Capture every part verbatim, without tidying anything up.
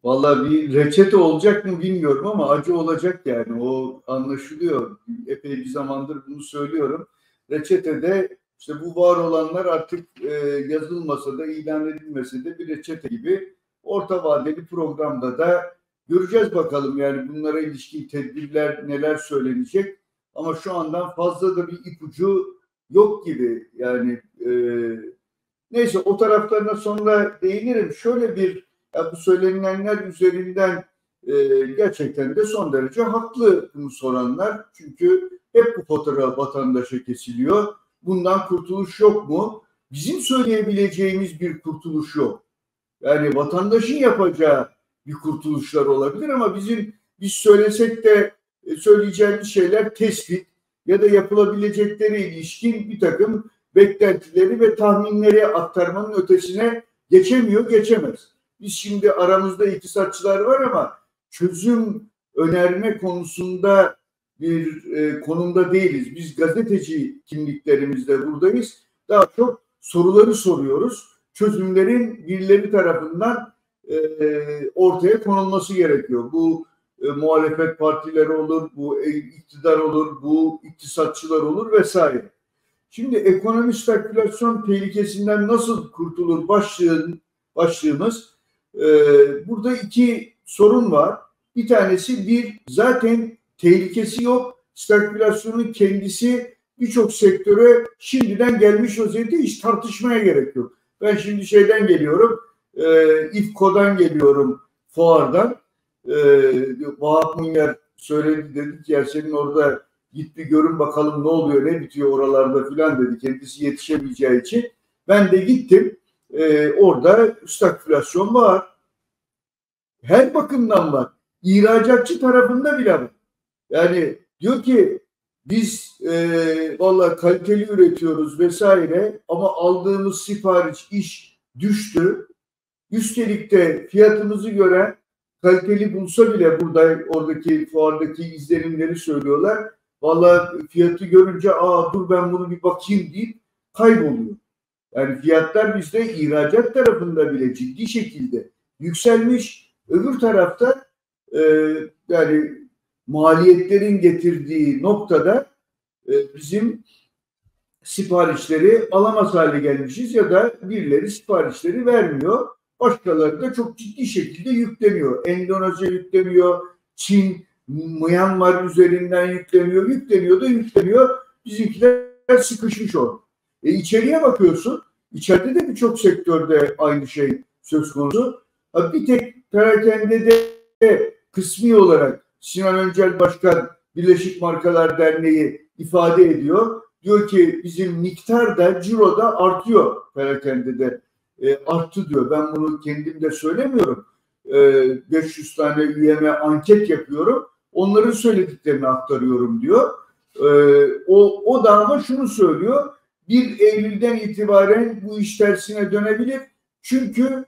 Vallahi bir reçete olacak mı bilmiyorum ama acı olacak yani. O anlaşılıyor. Epey bir zamandır bunu söylüyorum. Reçetede işte bu var olanlar artık e, yazılmasa da ilan edilmese de bir reçete gibi orta vadeli programda da göreceğiz bakalım yani bunlara ilişkin tedbirler neler söylenecek. Ama şu andan fazla da bir ipucu yok gibi yani e, neyse o taraflarına sonra değinirim. Şöyle bir ya bu söylenilenler üzerinden e, gerçekten de son derece haklı bunu soranlar. Çünkü hep bu fatura vatandaşa kesiliyor. Bundan kurtuluş yok mu? Bizim söyleyebileceğimiz bir kurtuluş yok. Yani vatandaşın yapacağı bir kurtuluşlar olabilir ama bizim biz söylesek de e, söyleyeceğimiz şeyler tespit ya da yapılabilecekleri ilişkin bir takım beklentileri ve tahminleri aktarmanın ötesine geçemiyor, geçemez. Biz şimdi aramızda iktisatçılar var ama çözüm önerme konusunda bir e, konumda değiliz. Biz gazeteci kimliklerimizle buradayız. Daha çok soruları soruyoruz. Çözümlerin birileri tarafından e, ortaya konulması gerekiyor. Bu e, muhalefet partileri olur, bu e, iktidar olur, bu iktisatçılar olur vesaire. Şimdi ekonomi stagflasyon tehlikesinden nasıl kurtulur başlığın, başlığımız e, burada iki sorun var. Bir tanesi bir zaten tehlikesi yok. Stagflasyonun kendisi birçok sektöre şimdiden gelmiş vaziyette hiç tartışmaya gerek yok. Ben şimdi şeyden geliyorum, e, İFKO'dan geliyorum, fuardan. E, Vahap Munyer söyledi, dedi ki ya senin orada git bir görün bakalım ne oluyor, ne bitiyor oralarda filan dedi. Kendisi yetişemeyeceği için. Ben de gittim. E, orada stagflasyon var. Her bakımdan var. İhracatçı tarafında bile var. Yani diyor ki biz e, vallahi kaliteli üretiyoruz vesaire ama aldığımız sipariş iş düştü. Üstelik de fiyatımızı gören kaliteli bulsa bile burada oradaki fuardaki izlenimleri söylüyorlar. Vallahi fiyatı görünce aa dur ben bunu bir bakayım deyip kayboluyor. Yani fiyatlar bizde ihracat tarafında bile ciddi şekilde yükselmiş. Öbür tarafta e, yani maliyetlerin getirdiği noktada e, bizim siparişleri alamaz hale gelmişiz ya da birileri siparişleri vermiyor. Başkaları da çok ciddi şekilde yükleniyor. Endonezya yükleniyor, Çin, Myanmar üzerinden yükleniyor, yükleniyor da yükleniyor. Bizimkiler sıkışmış orada. E içeriye bakıyorsun, içeride de birçok sektörde aynı şey söz konusu. Bir tek perakende de kısmi olarak Sinan Öncel Başkan Birleşik Markalar Derneği ifade ediyor. Diyor ki bizim miktar da ciro da artıyor perakende de e, arttı diyor. Ben bunu kendim de söylemiyorum. E, beş yüz tane üyeme anket yapıyorum. Onların söylediklerini aktarıyorum diyor. E, o, o da ama şunu söylüyor. bir Eylül'den itibaren bu iş tersine dönebilir. Çünkü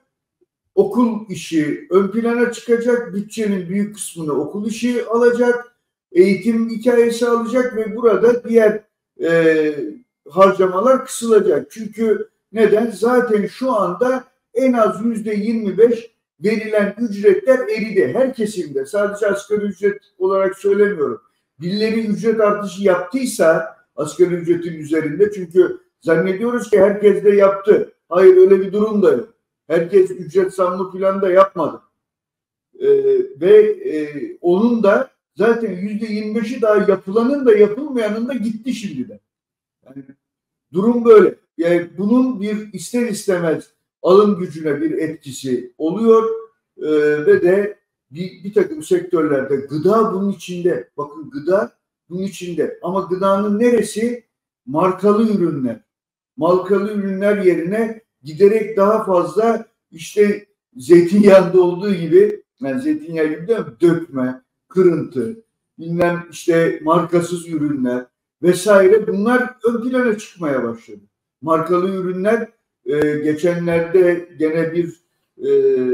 okul işi ön plana çıkacak. Bütçenin büyük kısmını okul işi alacak. Eğitim hikayesi alacak ve burada diğer e, harcamalar kısılacak. Çünkü neden? Zaten şu anda en az yüzde yirmi beş verilen ücretler eridi. Her kesimde. Sadece asgari ücret olarak söylemiyorum. Birileri ücret artışı yaptıysa asgari ücretin üzerinde çünkü zannediyoruz ki herkes de yaptı. Hayır öyle bir durum da yok. Herkes ücret zammı falan da yapmadı. Ee, ve e, onun da zaten yüzde yirmi beşi daha yapılanın da yapılmayanın da gitti şimdiden. Yani durum böyle. Yani bunun bir ister istemez alım gücüne bir etkisi oluyor ee, ve de bir, bir takım sektörlerde gıda bunun içinde. Bakın gıda bunun içinde. Ama gıdanın neresi? Markalı ürünler. Markalı ürünler yerine giderek daha fazla işte zeytinyağında olduğu gibi yani zeytinyağı gibi de dökme, kırıntı, bilmem işte markasız ürünler vesaire bunlar ön plana çıkmaya başladı. Markalı ürünler e, geçenlerde gene bir e,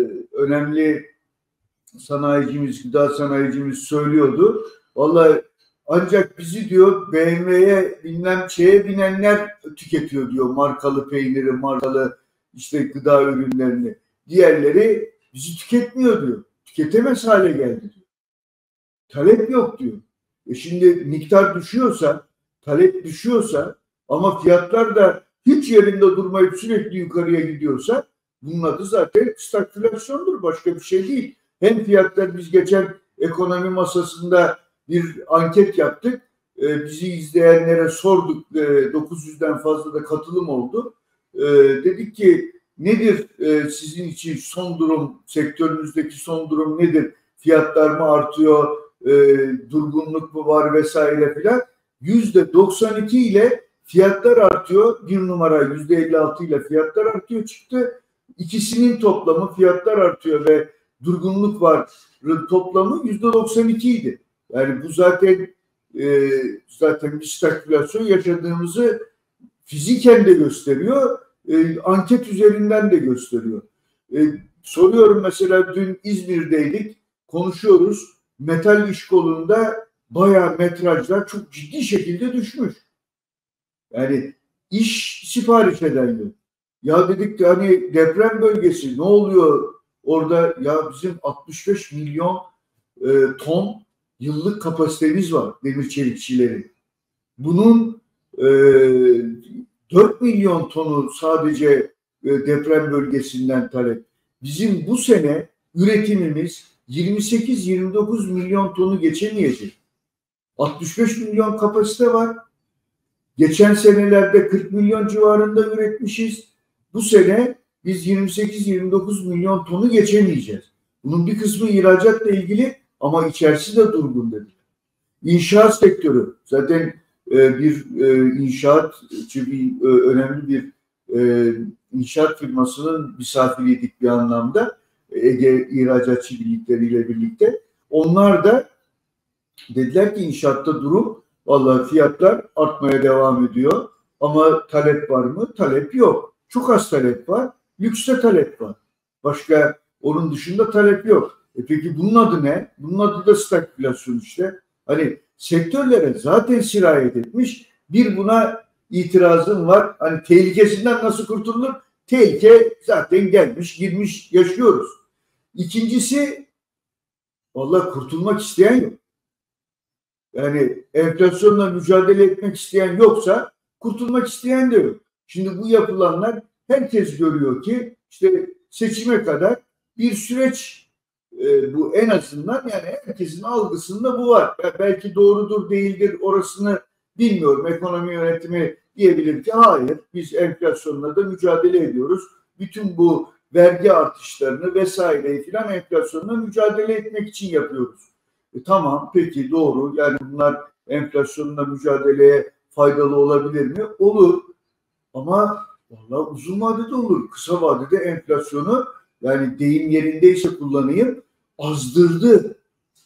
önemli sanayicimiz, gıda sanayicimiz söylüyordu. Vallahi ancak bizi diyor B M W'ye bilmem şeye binenler tüketiyor diyor markalı peyniri, markalı işte gıda ürünlerini. Diğerleri bizi tüketmiyor diyor. tüketemez hale geldi diyor. Talep yok diyor. E şimdi miktar düşüyorsa, talep düşüyorsa ama fiyatlar da hiç yerinde durmayıp sürekli yukarıya gidiyorsa bunun adı zaten stagflasyondur. Başka bir şey değil. Hem fiyatlar, biz geçen ekonomi masasında bir anket yaptık. E, bizi izleyenlere sorduk. E, dokuz yüzden fazla da katılım oldu. E, dedik ki nedir e, sizin için son durum, sektörünüzdeki son durum nedir? Fiyatlar mı artıyor? E, durgunluk mu var vesaire filan. Yüzde doksan iki ile fiyatlar artıyor. Bir numara yüzde elli altı ile fiyatlar artıyor çıktı. İkisinin toplamı, fiyatlar artıyor ve durgunluk var, toplamı yüzde doksan iki idi. Yani bu zaten e, zaten bir stagflasyon yaşadığımızı fiziken de gösteriyor, e, anket üzerinden de gösteriyor. E, soruyorum mesela, dün İzmir'deydik, konuşuyoruz. Metal iş kolunda bayağı metrajlar çok ciddi şekilde düşmüş. Yani iş sipariş eden yok. Ya dedik ki hani deprem bölgesi ne oluyor orada? Ya bizim altmış beş milyon e, ton yıllık kapasitemiz var demir çelikçileri. Bunun e, dört milyon tonu sadece e, deprem bölgesinden talep. Bizim bu sene üretimimiz yirmi sekiz yirmi dokuz milyon tonu geçemeyecek. altmış beş milyon kapasite var. Geçen senelerde kırk milyon civarında üretmişiz. Bu sene biz yirmi sekiz yirmi dokuz milyon tonu geçemeyeceğiz. Bunun bir kısmı ihracatla ilgili ama içerisi de durgun dedi. İnşaat sektörü zaten e, bir e, inşaatçı, bir e, önemli bir e, inşaat firmasının misafiriydik bir anlamda. Ege İhracatçı Birlikleriyle birlikte. Onlar da dediler ki inşaatta durum, vallahi fiyatlar artmaya devam ediyor ama talep var mı? Talep yok. Çok az talep var. Lükste talep var. Başka onun dışında talep yok. E peki bunun adı ne? Bunun adı da stagflasyon işte. Hani sektörlere zaten sirayet etmiş. Bir buna itirazım var. Hani tehlikesinden nasıl kurtulur? Tehlike zaten gelmiş, girmiş, yaşıyoruz. İkincisi, vallahi kurtulmak isteyen yok. Yani enflasyonla mücadele etmek isteyen yoksa kurtulmak isteyen de yok. Şimdi bu yapılanlar, herkes görüyor ki işte seçime kadar bir süreç e, bu en azından, yani herkesin algısında bu var. Belki doğrudur değildir orasını bilmiyorum. Ekonomi yönetimi diyebilir ki hayır, biz enflasyonla da mücadele ediyoruz. Bütün bu vergi artışlarını vesaireyi filan enflasyonla mücadele etmek için yapıyoruz. E, tamam, peki doğru, yani bunlar enflasyonla mücadeleye faydalı olabilir mi? Olur. Ama vallahi uzun vadede olur. Kısa vadede enflasyonu, yani deyim yerindeyse kullanayım, azdırdı.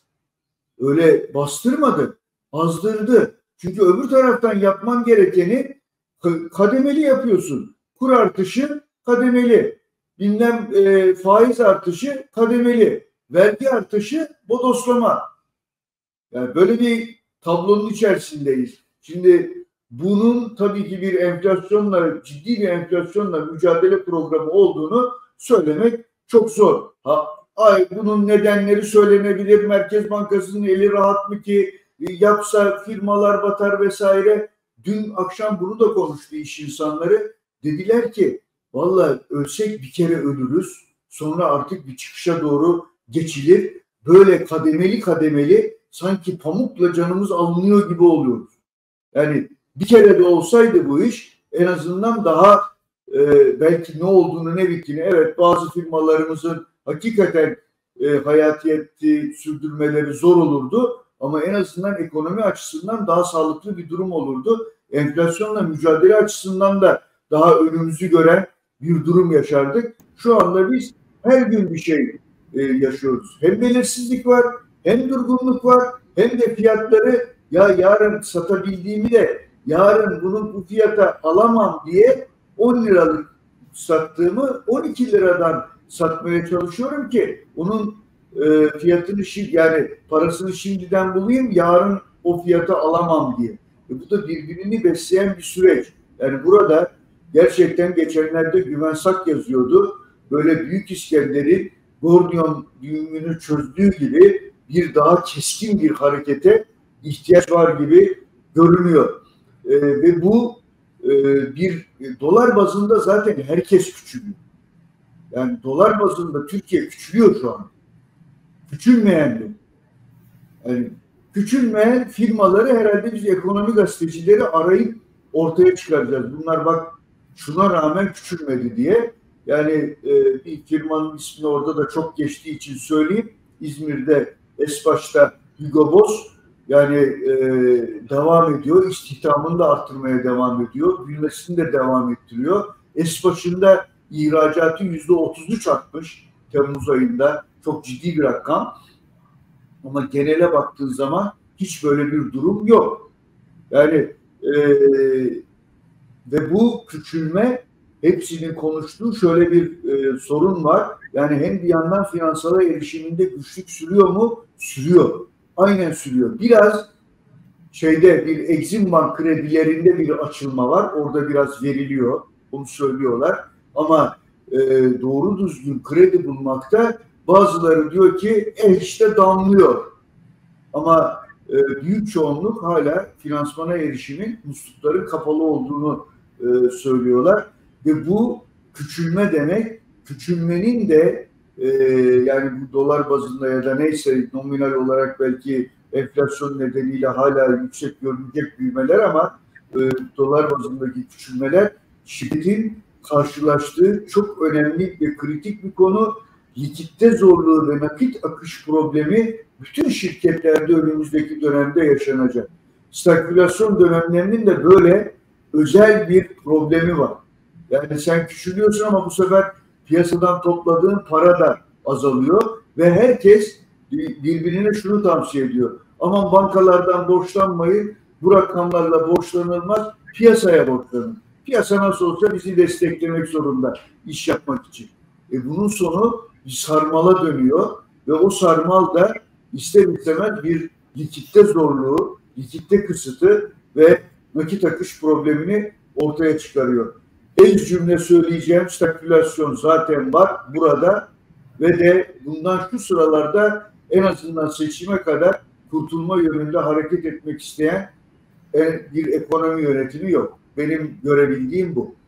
Öyle bastırmadı. Azdırdı. Çünkü öbür taraftan yapman gerekeni kademeli yapıyorsun. Kur artışı kademeli. Bilmem e, faiz artışı kademeli. Vergi artışı bodoslama. Yani böyle bir tablonun içerisindeyiz. Şimdi bunun tabii ki bir enflasyonla, ciddi bir enflasyonla mücadele programı olduğunu söylemek çok zor. Ha, ay bunun nedenleri söylenebilir. Merkez Bankası'nın eli rahat mı ki yapsa firmalar batar vesaire. Dün akşam bunu da konuştu iş insanları. Dediler ki vallahi ölsek bir kere ölürüz. Sonra artık bir çıkışa doğru geçilir. Böyle kademeli kademeli sanki pamukla canımız alınıyor gibi oluyoruz. Yani bir kere de olsaydı bu iş en azından daha e, belki ne olduğunu ne bittiğini, evet bazı firmalarımızın hakikaten e, hayatiyeti sürdürmeleri zor olurdu ama en azından ekonomi açısından daha sağlıklı bir durum olurdu. Enflasyonla mücadele açısından da daha önümüzü gören bir durum yaşardık. Şu anda biz her gün bir şey e, yaşıyoruz. Hem belirsizlik var, hem durgunluk var, hem de fiyatları ya yarın satabildiğimi de yarın bunun bu fiyata alamam diye on liralık sattığımı on iki liradan satmaya çalışıyorum ki onun e, fiyatını, yani parasını şimdiden bulayım, yarın o fiyata alamam diye. E, bu da birbirini besleyen bir süreç. Yani burada gerçekten geçenlerde Güven Sak yazıyordu. Böyle Büyük İskender'in Gordiyon düğümünü çözdüğü gibi bir daha keskin bir harekete ihtiyaç var gibi görünüyor. E, ve bu e, bir e, dolar bazında zaten herkes küçülüyor. Yani dolar bazında Türkiye küçülüyor şu an. Küçülmeyen de. Yani küçülmeyen firmaları herhalde biz ekonomi gazetecileri arayıp ortaya çıkaracağız. Bunlar bak şuna rağmen küçülmedi diye. Yani e, bir firmanın ismini orada da çok geçtiği için söyleyeyim. İzmir'de Esbaş'ta Hugo Boss yani e, devam ediyor. İstihdamını da arttırmaya devam ediyor. Büyümesini de devam ettiriyor. Esbaş'ın da ihracatı yüzde otuz üç artmış Temmuz ayında. Çok ciddi bir rakam. Ama genele baktığın zaman hiç böyle bir durum yok. Yani e, ve bu küçülme hepsinin konuştuğu şöyle bir e, sorun var. Yani hem bir yandan finansala erişiminde güçlük sürüyor mu? Sürüyor. Aynen sürüyor. Biraz şeyde bir Exim Bank kredilerinde bir açılma var. Orada biraz veriliyor. Bunu söylüyorlar. Ama e, doğru düzgün kredi bulmakta bazıları diyor ki eh işte damlıyor. Ama e, büyük çoğunluk hala finansmana erişimin muslukların kapalı olduğunu e, söylüyorlar. Ve bu küçülme demek, küçülmenin de e, yani bu dolar bazında ya da neyse nominal olarak belki enflasyon nedeniyle hala yüksek görünecek büyümeler ama e, dolar bazındaki küçülmeler şirketin karşılaştığı çok önemli ve kritik bir konu. Likitte zorluğu ve nakit akış problemi bütün şirketlerde önümüzdeki dönemde yaşanacak. Stagflasyon dönemlerinin de böyle özel bir problemi var. Yani sen küçülüyorsun ama bu sefer piyasadan topladığın para da azalıyor ve herkes birbirine şunu tavsiye ediyor. Aman bankalardan borçlanmayın, bu rakamlarla borçlanılmaz, piyasaya borçlanın. Piyasa nasıl olsa bizi desteklemek zorunda iş yapmak için. E bunun sonu bir sarmala dönüyor ve o sarmal da ister istemez bir likitte zorluğu, likitte kısıtı ve nakit akış problemini ortaya çıkarıyor. Ez cümle söyleyeceğim, stagflasyon zaten var burada ve de bundan şu sıralarda en azından seçime kadar kurtulma yönünde hareket etmek isteyen bir ekonomi yönetimi yok. Benim görebildiğim bu.